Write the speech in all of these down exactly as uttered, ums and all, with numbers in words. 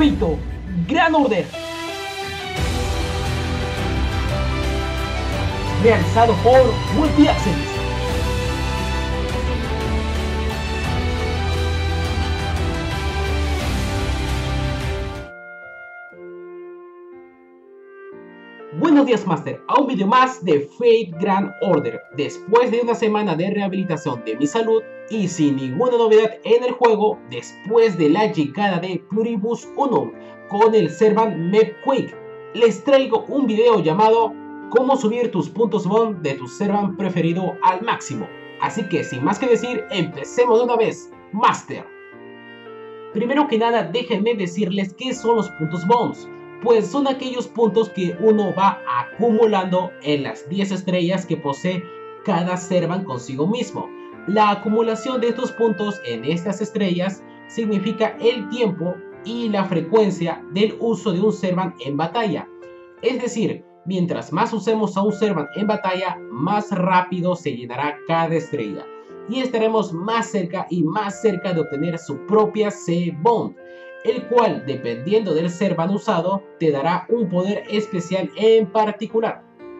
Fate Grand Order, realizado por Multi Access. Buenos días, Master, a un video más de Fate Grand Order. Después de una semana de rehabilitación de mi salud y sin ninguna novedad en el juego, después de la llegada de Pluribus Unum con el Servant Mepquake, les traigo un video llamado Cómo subir tus puntos bond de tu Servant preferido al máximo. Así que sin más que decir, empecemos de una vez, Master. Primero que nada, déjenme decirles qué son los puntos bonds. Pues son aquellos puntos que uno va acumulando en las diez estrellas que posee cada Servant consigo mismo. La acumulación de estos puntos en estas estrellas significa el tiempo y la frecuencia del uso de un Servant en batalla. Es decir, mientras más usemos a un Servant en batalla, más rápido se llenará cada estrella. Y estaremos más cerca y más cerca de obtener su propia C-Bond, el cual, dependiendo del Servant usado, te dará un poder especial en particular.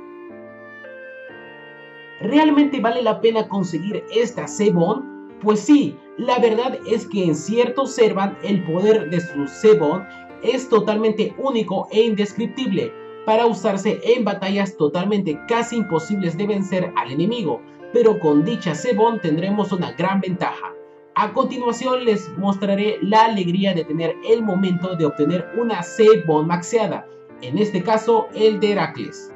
¿Realmente vale la pena conseguir esta C-Bond? Pues sí, la verdad es que en ciertos Servant el poder de su C-Bond es totalmente único e indescriptible para usarse en batallas totalmente casi imposibles de vencer al enemigo, pero con dicha C-Bond tendremos una gran ventaja. A continuación les mostraré la alegría de tener el momento de obtener una C-Bond maxeada, en este caso el de Heracles.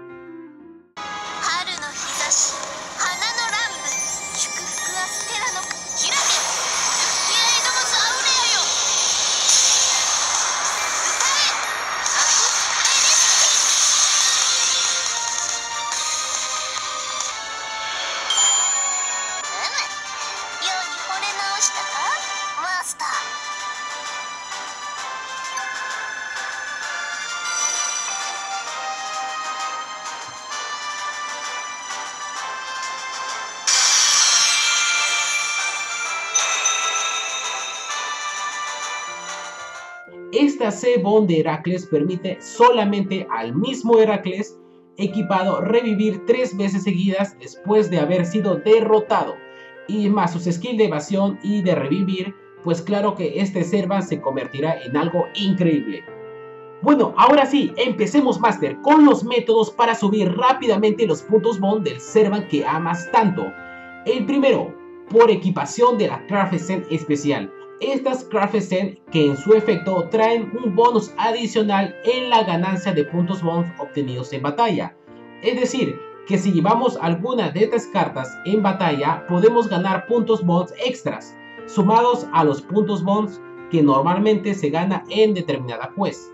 Esta C-Bond de Heracles permite solamente al mismo Heracles equipado revivir tres veces seguidas después de haber sido derrotado, y más sus skills de evasión y de revivir, pues claro que este Servant se convertirá en algo increíble. Bueno, ahora sí, empecemos, Master, con los métodos para subir rápidamente los puntos bond del Servant que amas tanto. El primero, por equipación de la Craft Essence especial. Estas Craft Essence que en su efecto traen un bonus adicional en la ganancia de puntos bonds obtenidos en batalla. Es decir, que si llevamos alguna de estas cartas en batalla, podemos ganar puntos bonds extras, sumados a los puntos bonds que normalmente se gana en determinada quest.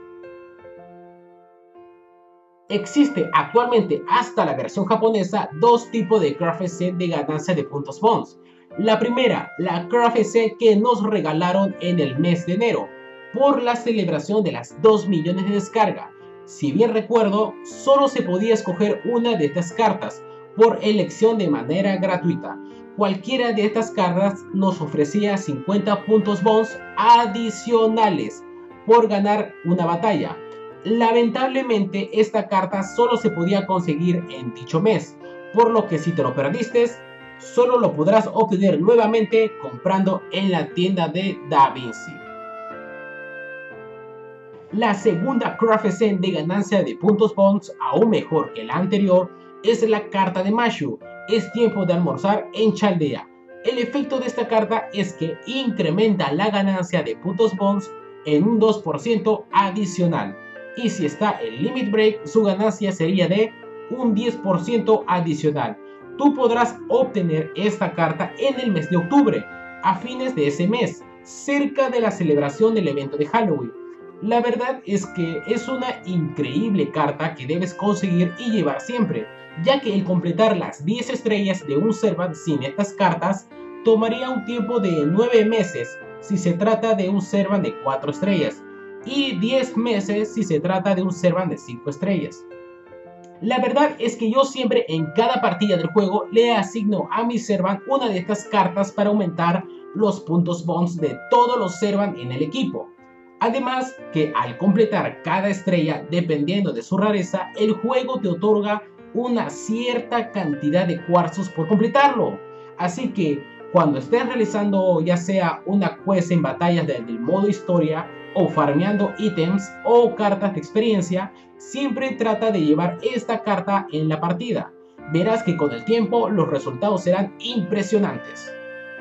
Existe actualmente hasta la versión japonesa dos tipos de Craft Essence de ganancia de puntos bonds. La primera, la Craft Essence que nos regalaron en el mes de enero por la celebración de las dos millones de descarga. Si bien recuerdo, solo se podía escoger una de estas cartas por elección de manera gratuita. Cualquiera de estas cartas nos ofrecía cincuenta puntos bonds adicionales por ganar una batalla. Lamentablemente esta carta solo se podía conseguir en dicho mes, por lo que si te lo perdiste, solo lo podrás obtener nuevamente comprando en la tienda de Da Vinci. La segunda Craft Essence de ganancia de puntos bonds, aún mejor que la anterior, es la carta de Mashu. Es tiempo de almorzar en Chaldea. El efecto de esta carta es que incrementa la ganancia de puntos bonds en un dos por ciento adicional. Y si está en Limit Break, su ganancia sería de un diez por ciento adicional. Tú podrás obtener esta carta en el mes de octubre, a fines de ese mes, cerca de la celebración del evento de Halloween. La verdad es que es una increíble carta que debes conseguir y llevar siempre, ya que el completar las diez estrellas de un Servant sin estas cartas tomaría un tiempo de nueve meses si se trata de un Servant de cuatro estrellas, y diez meses si se trata de un Servant de cinco estrellas. La verdad es que yo siempre en cada partida del juego le asigno a mi Servant una de estas cartas para aumentar los puntos bonds de todos los Servant en el equipo. Además que al completar cada estrella, dependiendo de su rareza, el juego te otorga una cierta cantidad de cuarzos por completarlo. Así que cuando estés realizando ya sea una quest en batallas del modo historia o farmeando ítems o cartas de experiencia, siempre trata de llevar esta carta en la partida. Verás que con el tiempo los resultados serán impresionantes.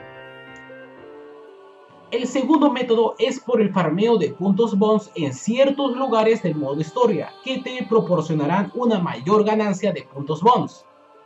El segundo método es por el farmeo de puntos bonds en ciertos lugares del modo historia, que te proporcionarán una mayor ganancia de puntos bonds.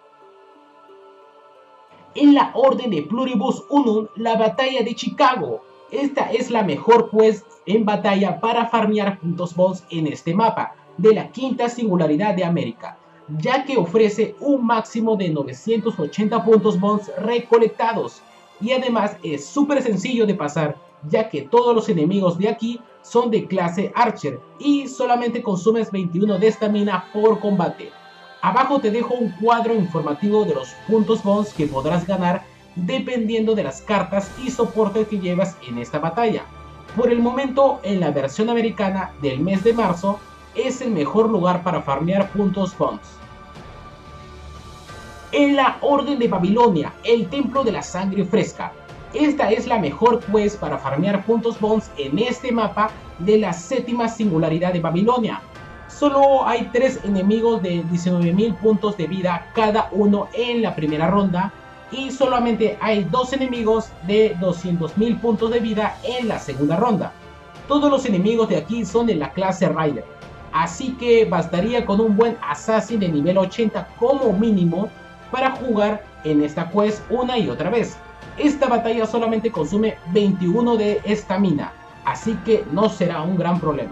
En la Orden de Pluribus Unum, la batalla de Chicago. Esta es la mejor quest en batalla para farmear puntos bonds en este mapa de la quinta singularidad de América, ya que ofrece un máximo de novecientos ochenta puntos bonds recolectados. Y además es súper sencillo de pasar, ya que todos los enemigos de aquí son de clase Archer y solamente consumes veintiuno de estamina por combate. Abajo te dejo un cuadro informativo de los puntos bonds que podrás ganar dependiendo de las cartas y soportes que llevas en esta batalla. Por el momento, en la versión americana del mes de marzo, es el mejor lugar para farmear puntos bonds. En la Orden de Babilonia, el Templo de la Sangre Fresca. Esta es la mejor quest para farmear puntos bonds en este mapa de la séptima singularidad de Babilonia. Solo hay tres enemigos de diecinueve mil puntos de vida cada uno en la primera ronda y solamente hay dos enemigos de doscientos mil puntos de vida en la segunda ronda. Todos los enemigos de aquí son de la clase Rider, así que bastaría con un buen Assassin de nivel ochenta como mínimo para jugar en esta quest una y otra vez. Esta batalla solamente consume veintiuno de estamina, así que no será un gran problema.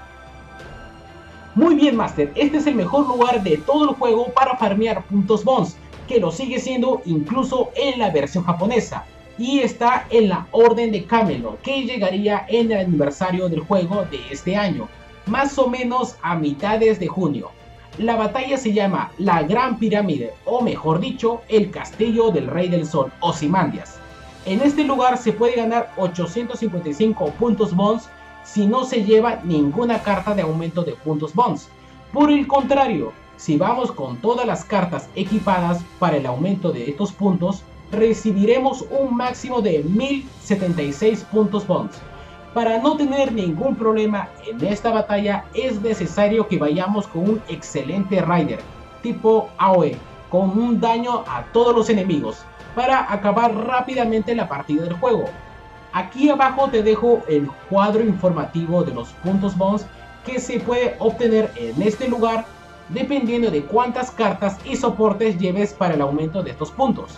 Muy bien, Master, este es el mejor lugar de todo el juego para farmear puntos bonds, que lo sigue siendo incluso en la versión japonesa, y está en la Orden de Camelot, que llegaría en el aniversario del juego de este año, más o menos a mitades de junio. La batalla se llama la Gran Pirámide, o mejor dicho, el Castillo del Rey del Sol, Ozymandias. En este lugar se puede ganar ochocientos cincuenta y cinco puntos bonds si no se lleva ninguna carta de aumento de puntos bonds. Por el contrario, si vamos con todas las cartas equipadas para el aumento de estos puntos, recibiremos un máximo de mil setenta y seis puntos bonds. Para no tener ningún problema en esta batalla es necesario que vayamos con un excelente Rider tipo A O E con un daño a todos los enemigos para acabar rápidamente la partida del juego. Aquí abajo te dejo el cuadro informativo de los puntos bonds que se puede obtener en este lugar dependiendo de cuántas cartas y soportes lleves para el aumento de estos puntos.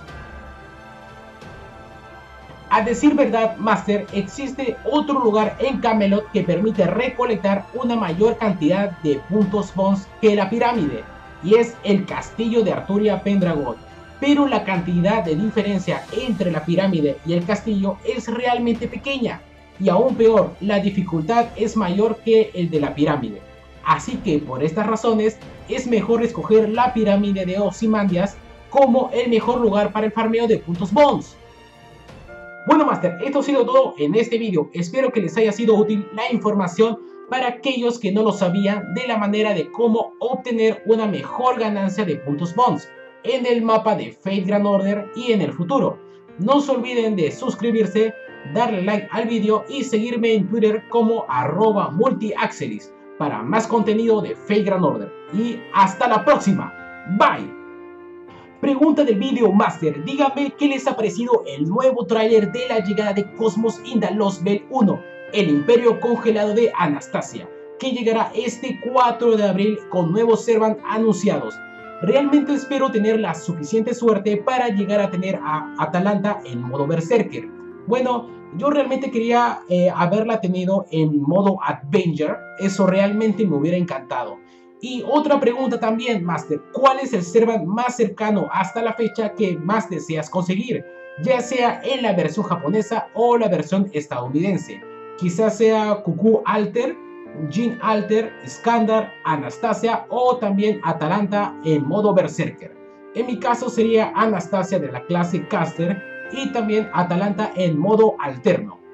A decir verdad, Master, existe otro lugar en Camelot que permite recolectar una mayor cantidad de puntos bonds que la pirámide, y es el Castillo de Arturia Pendragon. Pero la cantidad de diferencia entre la pirámide y el castillo es realmente pequeña, y aún peor, la dificultad es mayor que el de la pirámide. Así que por estas razones es mejor escoger la pirámide de Ozymandias como el mejor lugar para el farmeo de puntos bonds. Bueno, Master, esto ha sido todo en este vídeo. Espero que les haya sido útil la información para aquellos que no lo sabían de la manera de cómo obtener una mejor ganancia de puntos bonds en el mapa de Fate Grand Order y en el futuro. No se olviden de suscribirse, darle like al vídeo y seguirme en Twitter como arroba multiaxelis para más contenido de Fate Grand Order. Y hasta la próxima. Bye. Pregunta del video, Master, díganme qué les ha parecido el nuevo tráiler de la llegada de Cosmos in the Lost Veil uno, el imperio congelado de Anastasia, que llegará este cuatro de abril con nuevos Servant anunciados. Realmente espero tener la suficiente suerte para llegar a tener a Atalanta en modo Berserker. Bueno, yo realmente quería eh, haberla tenido en modo Avenger, eso realmente me hubiera encantado. Y otra pregunta también, Master, ¿cuál es el Servant más cercano hasta la fecha que más deseas conseguir? Ya sea en la versión japonesa o la versión estadounidense. Quizás sea Cuckoo Alter, Jin Alter, Skandar, Anastasia o también Atalanta en modo Berserker. En mi caso sería Anastasia de la clase Caster y también Atalanta en modo alterno.